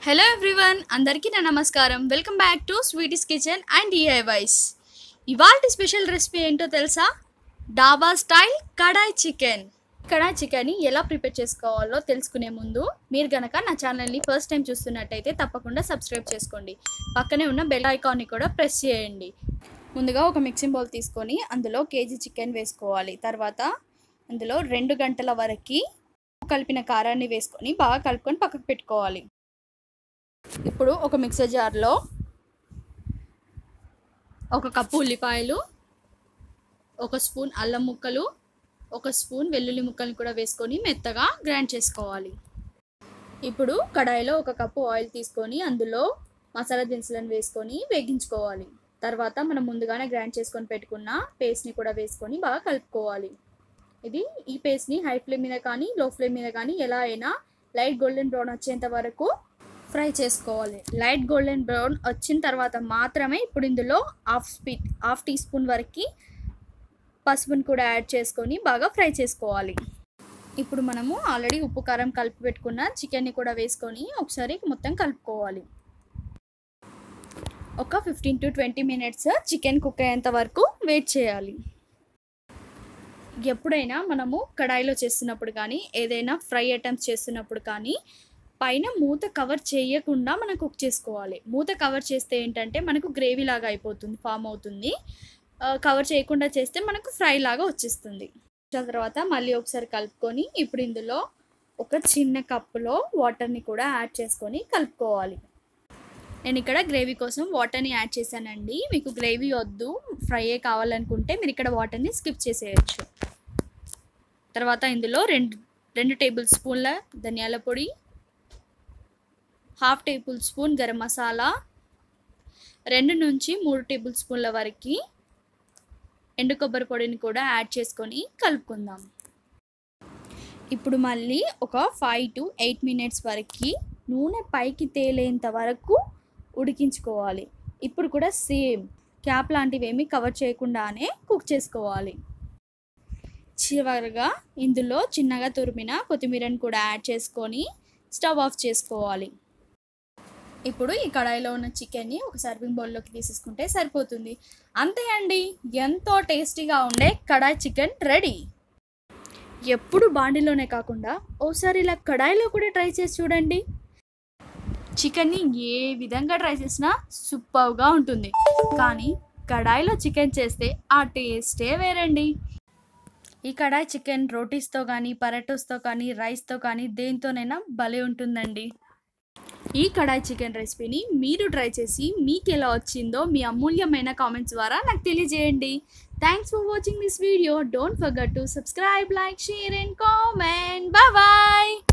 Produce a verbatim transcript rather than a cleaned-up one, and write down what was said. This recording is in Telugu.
హలో ఎవ్రీవన్, అందరికీ నా నమస్కారం. Welcome back to Sweety's kitchen and DIYs. ఇవాల్టి స్పెషల్ రెసిపీ ఏంటో తెలుసా? డాబా స్టైల్ కడాయి చికెన్. కడాయి చికెన్ని ఎలా ప్రిపేర్ చేసుకోవాలో తెలుసుకునే ముందు మీరు కనుక నా ఛానల్ని ఫస్ట్ టైం చూస్తున్నట్టయితే తప్పకుండా సబ్స్క్రైబ్ చేసుకోండి. పక్కనే ఉన్న బెల్ ఐకాన్ని కూడా ప్రెస్ చేయండి. ముందుగా ఒక మిక్సింగ్ బౌల్ తీసుకొని అందులో కేజీ చికెన్ వేసుకోవాలి. తర్వాత అందులో రెండు గంటల వరకు కలిపిన కారాన్ని వేసుకొని బాగా కలుపుకొని పక్కకు పెట్టుకోవాలి. ఇప్పుడు ఒక మిక్సర్ జార్లో ఒక కప్పు ఉల్లిపాయలు, ఒక స్పూన్ అల్లం ముక్కలు, ఒక స్పూన్ వెల్లుల్లి ముక్కల్ని కూడా వేసుకొని మెత్తగా గ్రైండ్ చేసుకోవాలి. ఇప్పుడు కడాయిలో ఒక కప్పు ఆయిల్ తీసుకొని అందులో మసాలా దినుసులను వేసుకొని వేగించుకోవాలి. తర్వాత మనం ముందుగానే గ్రైండ్ చేసుకొని పెట్టుకున్న పేస్ట్ని కూడా వేసుకొని బాగా కలుపుకోవాలి. ఇది ఈ పేస్ట్ని హై ఫ్లేమ్ మీద కానీ లో ఫ్లేమ్ మీద కానీ ఎలా అయినా లైట్ గోల్డెన్ బ్రౌన్ వచ్చేంత వరకు ఫ్రై చేసుకోవాలి. లైట్ గోల్డెన్ బ్రౌన్ వచ్చిన తర్వాత మాత్రమే ఇప్పుడు ఇందులో half speed half teaspoon వరకు పసుపుని కూడా యాడ్ చేసుకొని బాగా ఫ్రై చేసుకోవాలి. ఇప్పుడు మనము ఆల్రెడీ ఉప్పు కారం కలిపి పెట్టుకున్న చికెన్ని కూడా వేసుకొని ఒకసారి మొత్తం కలుపుకోవాలి. ఒక fifteen to twenty minutes chicken cook అయ్యేంత వరకు వెయిట్ చేయాలి. ఎప్పుడైనా మనము కడాయిలో చేస్తున్నప్పుడు కానీ ఏదైనా ఫ్రై ఐటమ్స్ చేస్తున్నప్పుడు కానీ పైన మూత కవర్ చేయకుండా మనం కుక్ చేసుకోవాలి. మూత కవర్ చేస్తే ఏంటంటే మనకు గ్రేవీ లాగా అయిపోతుంది, ఫామ్ అవుతుంది. కవర్ చేయకుండా చేస్తే మనకు ఫ్రై లాగా వచ్చేస్తుంది. తర్వాత మళ్ళీ ఒకసారి కలుపుకొని ఇప్పుడు ఇందులో ఒక చిన్న కప్పులో వాటర్ని కూడా యాడ్ చేసుకొని కలుపుకోవాలి. నేను ఇక్కడ గ్రేవీ కోసం వాటర్ని యాడ్ చేశానండి. మీకు గ్రేవీ వద్దు, ఫ్రైయే కావాలనుకుంటే మీరు ఇక్కడ వాటర్ని స్కిప్ చేసేయచ్చు. తర్వాత ఇందులో రెండు రెండు టేబుల్ స్పూన్ల ధనియాల పొడి, half tablespoon garam masala, రెండు నుంచి మూడు టేబుల్ స్పూన్ల వరకు ఎండు కొబ్బరి పొడిని కూడా యాడ్ చేసుకొని కలుపుకుందాం. ఇప్పుడు మళ్ళీ ఒక ఫైవ్ టు ఎయిట్ మినిట్స్ వరకు నూనె పైకి తేలేంత వరకు ఉడికించుకోవాలి. ఇప్పుడు కూడా సేమ్ క్యాప్ లాంటివి ఏమీ కవర్ చేయకుండానే కుక్ చేసుకోవాలి. చివరిగా ఇందులో చిన్నగా తురిమిన కొత్తిమీరని కూడా యాడ్ చేసుకొని స్టవ్ ఆఫ్ చేసుకోవాలి. ఇప్పుడు ఈ కడాయిలో ఉన్న చికెన్ని ఒక సర్వింగ్ బౌల్లోకి తీసేసుకుంటే సరిపోతుంది. అంతే అండి, ఎంతో టేస్టీగా ఉండే కడాయి చికెన్ రెడీ. ఎప్పుడు బాండీలోనే కాకుండా ఓసారి ఇలా కడాయిలో కూడా ట్రై చేసి చూడండి. చికెన్ని ఏ విధంగా ట్రై చేసినా సూపర్గా ఉంటుంది. కానీ కడాయిలో చికెన్ చేస్తే ఆ టేస్టే వేరండి. ఈ కడాయి చికెన్ రోటీస్తో కానీ పరాటోస్తో కానీ రైస్తో కానీ దేంతోనైనా భలే ఉంటుందండి. ఈ కడాయి చికెన్ రెసిపీని మీరు ట్రై చేసి మీకు ఎలా వచ్చిందో మీ అమూల్యమైన కామెంట్స్ ద్వారా నాకు తెలియజేయండి. Thanks for watching this video. Don't forget to subscribe, like, share and comment. Bye bye.